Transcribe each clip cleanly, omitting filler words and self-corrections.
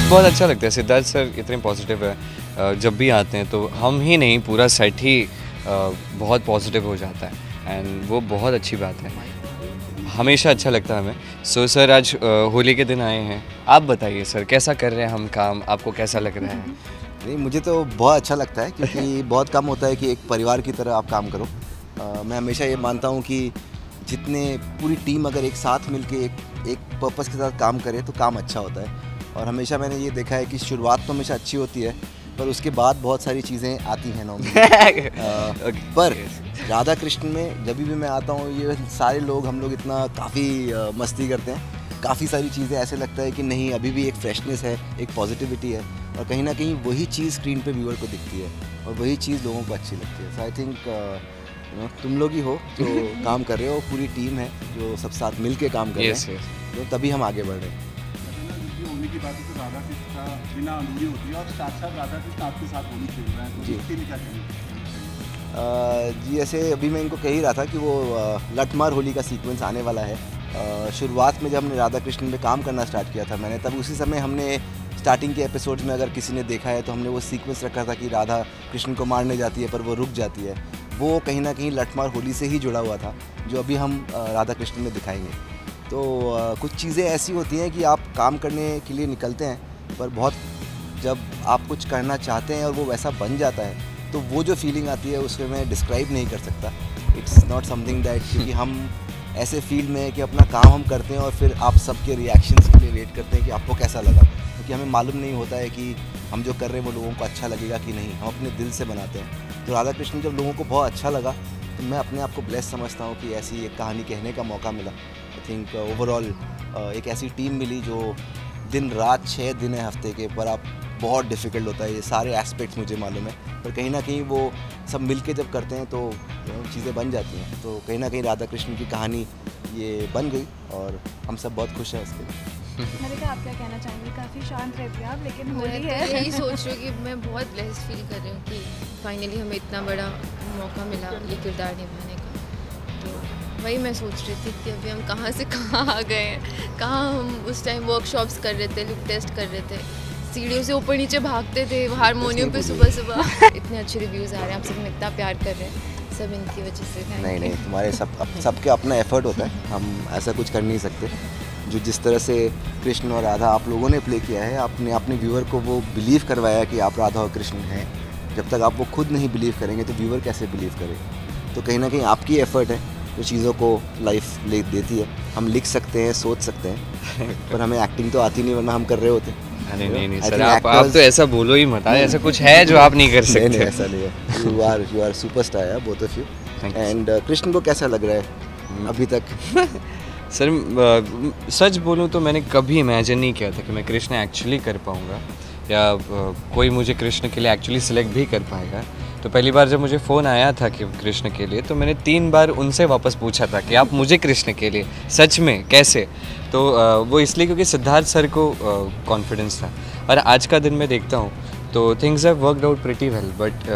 बहुत अच्छा लगता है। सिद्धार्थ सर इतने पॉजिटिव है, जब भी आते हैं तो हम ही नहीं पूरा सेट ही बहुत पॉजिटिव हो जाता है एंड वो बहुत अच्छी बात है, हमेशा अच्छा लगता है हमें। सो सर आज होली के दिन आए हैं, आप बताइए सर कैसा कर रहे हैं हम काम, आपको कैसा लग रहा है? नहीं, मुझे तो बहुत अच्छा लगता है क्योंकि बहुत कम होता है कि एक परिवार की तरह आप काम करो। मैं हमेशा ये मानता हूँ कि जितने पूरी टीम अगर एक साथ मिलके एक पर्पस के साथ काम करे तो काम अच्छा होता है। और हमेशा मैंने ये देखा है कि शुरुआत तो हमेशा अच्छी होती है पर उसके बाद बहुत सारी चीज़ें आती हैं नॉर्मली। पर राधा कृष्ण में जब भी मैं आता हूँ ये सारे लोग हम लोग इतना काफ़ी मस्ती करते हैं, काफ़ी सारी चीज़ें ऐसे लगता है कि नहीं अभी भी एक फ्रेशनेस है, एक पॉजिटिविटी है और कहीं ना कहीं वही चीज़ स्क्रीन पे व्यूअर को दिखती है और वही चीज़ लोगों को अच्छी लगती है। सो आई थिंक तुम लोग ही हो जो काम कर रहे हो, पूरी टीम है जो सब साथ मिल के काम कर रहे हैं, तो तभी हम आगे बढ़ रहे हैं। होली की बात है तो राधा कृष्ण का बिना अधूरी होती है और साथ साथ राधा कृष्ण आपके साथ होली खेल रहे हैं, तो इसके लिए क्या कहेंगे? जी ऐसे अभी मैं इनको कह ही रहा था कि वो लठमार होली का सीक्वेंस आने वाला है। शुरुआत में जब हमने राधा कृष्ण पे काम करना स्टार्ट किया था मैंने, तब उसी समय हमने स्टार्टिंग के एपिसोड्स में अगर किसी ने देखा है तो हमने वो सीक्वेंस रखा था कि राधा कृष्ण को मारने जाती है पर वो रुक जाती है। वो कहीं ना कहीं लठमार होली से ही जुड़ा हुआ था जो अभी हम राधा कृष्ण में दिखाएंगे। तो कुछ चीज़ें ऐसी होती हैं कि आप काम करने के लिए निकलते हैं पर बहुत जब आप कुछ करना चाहते हैं और वो वैसा बन जाता है तो वो जो फीलिंग आती है उसमें मैं डिस्क्राइब नहीं कर सकता। इट्स नॉट समथिंग दैट, क्योंकि हम ऐसे फील्ड में कि अपना काम हम करते हैं और फिर आप सबके रिएक्शंस के लिए वेट करते हैं कि आपको कैसा लगा, क्योंकि हमें मालूम नहीं होता है कि हम जो कर रहे हैं वो लोगों को अच्छा लगेगा कि नहीं, हम अपने दिल से बनाते हैं। तो राधा कृष्ण जब लोगों को बहुत अच्छा लगा तो मैं अपने आप को ब्लेस समझता हूँ कि ऐसी एक कहानी कहने का मौका मिला। आई थिंक ओवरऑल एक ऐसी टीम मिली जो दिन रात 6 दिन है हफ्ते के, पर आप बहुत डिफ़िकल्ट होता है, ये सारे एस्पेक्ट्स मुझे मालूम है, पर कहीं ना कहीं वो सब मिलके जब करते हैं तो चीज़ें बन जाती हैं। तो कहीं ना कहीं राधा कृष्ण की कहानी ये बन गई और हम सब बहुत खुश हैं इसके लिए। मल्लिका, आप क्या कहना चाहेंगे? काफ़ी शांत रहती हैं आप, लेकिन होली मैं है। तो यही सोच रही हूँ कि मैं बहुत ब्लेस्ड फील कर रही हूँ कि फाइनली हमें इतना बड़ा मौका मिला ये किरदार निभाने का। तो वही मैं सोच रही थी कि अभी हम कहाँ से कहाँ आ गए हैं, कहाँ हम उस टाइम वर्कशॉप्स कर रहे थे, लुक टेस्ट कर रहे थे, सीढ़ियों से ऊपर नीचे भागते थे हारमोनियम पे सुबह सुबह। इतने अच्छे रिव्यूज़ आ रहे हैं, आप सब इतना प्यार कर रहे हैं, सब इनकी वजह से। नहीं, तुम्हारे सबके अपना एफर्ट होता है, हम ऐसा कुछ कर नहीं सकते। जो जिस तरह से कृष्ण और राधा आप लोगों ने प्ले किया है, आपने अपने व्यूअर को वो बिलीव करवाया कि आप राधा और कृष्ण हैं। जब तक आप वो खुद नहीं बिलीव करेंगे तो व्यूअर कैसे बिलीव करें? तो कहीं ना कहीं आपकी एफर्ट है जो चीज़ों को लाइफ ले देती है। हम लिख सकते हैं, सोच सकते हैं पर हमें एक्टिंग तो आती नहीं, वरना हम कर रहे होते। नहीं सर, आप तो ऐसा बोलो ही मत, ऐसा कुछ है जो आप नहीं कर सकते। नहीं, ऐसा नहीं है। यू आर सुपरस्टार है both of you. And Krishna को कैसा लग रहा है अभी तक? सर सच बोलूँ तो मैंने कभी इमेजिन नहीं किया था कि मैं कृष्ण एक्चुअली कर पाऊँगा या कोई मुझे कृष्ण के लिए एक्चुअली सिलेक्ट भी कर पाएगा। तो पहली बार जब मुझे फ़ोन आया था कि कृष्ण के लिए, तो मैंने 3 बार उनसे वापस पूछा था कि आप मुझे कृष्ण के लिए सच में कैसे? तो वो इसलिए क्योंकि सिद्धार्थ सर को कॉन्फिडेंस था। और आज का दिन मैं देखता हूँ तो things have worked out pretty well,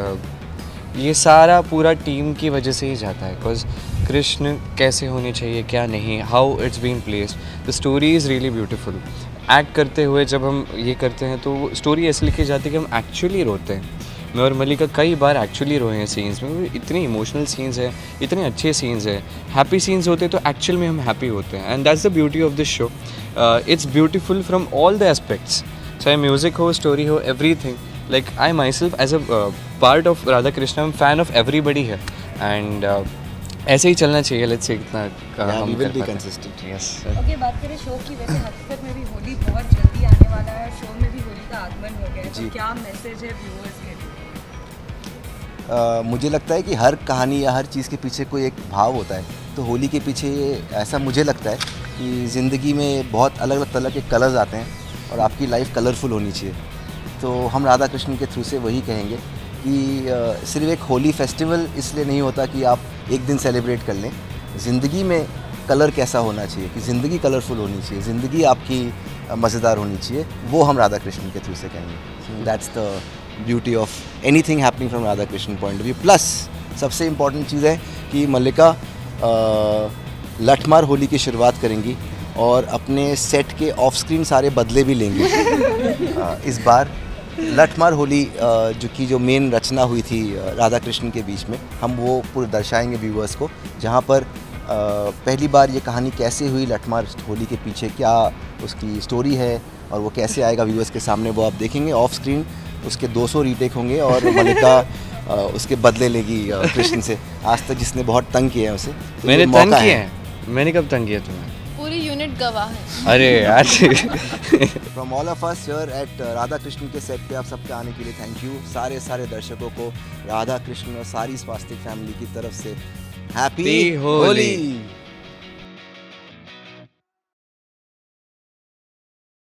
but ये सारा पूरा टीम की वजह से ही जाता है। बिकॉज कृष्ण कैसे होने चाहिए, क्या नहीं, how it's been placed, the story is really beautiful. Act करते हुए जब हम ये करते हैं तो स्टोरी ऐसे लिखी जाती है कि हम एक्चुअली रोते हैं। मैं और मल्लिका कई बार एक्चुअली रोए हैं सीन्स में, इतने इमोशनल सीन्स हैं, इतने अच्छे सीन्स हैं। हैप्पी सीन्स होते तो एक्चुअल में हम हैप्पी होते हैं, and that's the beauty of this show. It's beautiful from all the aspects, चाहे म्यूज़िक हो, स्टोरी हो, everything. Like I myself as a part of Radha Krishna, I am fan of everybody है, and ऐसे ही चलना चाहिए। लेट्स से इतना हम will be consistent. Yes. Okay, बात करें शो की, वैसे हकीकत में भी होली बहुत जल्दी आने वाला है, शो में भी होली का आगमन हो गया है, तो क्या मैसेज है व्यूअर्स के लिए? मुझे लगता है कि हर कहानी या हर चीज़ के पीछे कोई एक भाव होता है। तो होली के पीछे ऐसा मुझे लगता है कि ज़िंदगी में बहुत अलग अलग तरह के कलर्स आते हैं और आपकी लाइफ कलरफुल होनी चाहिए। तो हम राधा कृष्ण के थ्रू से वही कहेंगे कि सिर्फ एक होली फेस्टिवल इसलिए नहीं होता कि आप एक दिन सेलिब्रेट कर लें। ज़िंदगी में कलर कैसा होना चाहिए कि ज़िंदगी कलरफुल होनी चाहिए, ज़िंदगी आपकी मज़ेदार होनी चाहिए, वो हम राधा कृष्ण के थ्रू से कहेंगे। That's the beauty of anything happening from Radha Krishna point of view. Plus सबसे इम्पॉर्टेंट चीज़ है कि मल्लिका लठमार होली की शुरुआत करेंगी और अपने सेट के ऑफ स्क्रीन सारे बदले भी लेंगे। इस बार लठमार होली जो मेन रचना हुई थी राधा कृष्ण के बीच में, हम वो पूरे दर्शाएंगे व्यूवर्स को, जहाँ पर पहली बार ये कहानी कैसे हुई लठमार होली के पीछे क्या उसकी स्टोरी है और वो कैसे आएगा व्यूवर्स के सामने, वो आप देखेंगे। ऑफ स्क्रीन उसके 200 रीटेक होंगे और मल्लिका उसके बदले लेगी कृष्ण से, आज तक जिसने बहुत तंग किया है उसे। तो मैंने तंग किया है? मैंने कब तंग किया तुम्हें? पूरी यूनिट गवाह है। अरे यार। From all of us here at Radha Krishna के सेट पे आप सबके आने के लिए थैंक यू। सारे दर्शकों को राधा कृष्ण और सारी स्वास्तिक फैमिली की तरफ से हैप्पी होली।